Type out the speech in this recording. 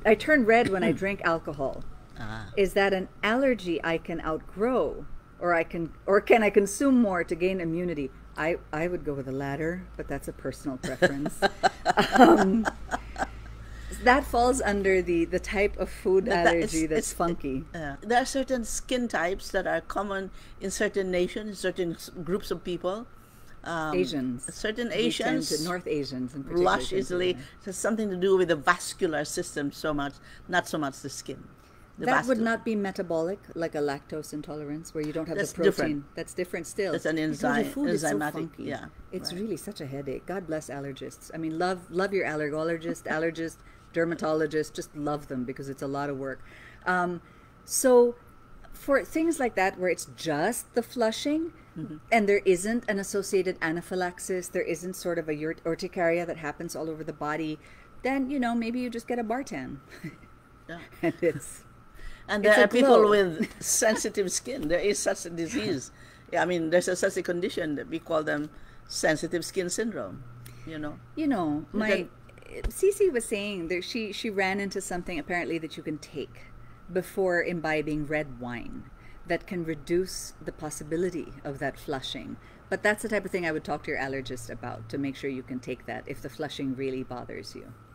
I turn red when I drink alcohol. Ah. Is that an allergy I can outgrow, or can I consume more to gain immunity? I would go with the latter, but that's a personal preference. Um, that falls under the type of food That allergy that's funky. there are certain skin types that are common in certain nations, certain groups of people. Asians, Certain we tend to Asians North Asians in particular blush tend to do easily. It that. has something to do with the vascular system so much, not so much the skin. The That would vascular. not be metabolic, like a lactose intolerance, where you don't have the That's different. protein. That's different still. That's an Because the enzyme, food is so enzymatic. funky. Yeah, It's right. really such a headache. God bless allergists. I mean, love your allergist, dermatologist. Just love them because it's a lot of work. Um, so for things like that, where it's just the flushing, and there isn't an associated anaphylaxis, there isn't sort of a urticaria that happens all over the body, then maybe you just get a Bartan, Yeah. and And it's there a are people glow. with sensitive skin. There is such a disease. Yeah, I mean, there's such a condition that we call them sensitive skin syndrome. You know, you My can, Cece was saying that she ran into something apparently that you can take before imbibing red wine that can reduce the possibility of that flushing. But that's the type of thing I would talk to your allergist about to make sure you can take that if the flushing really bothers you.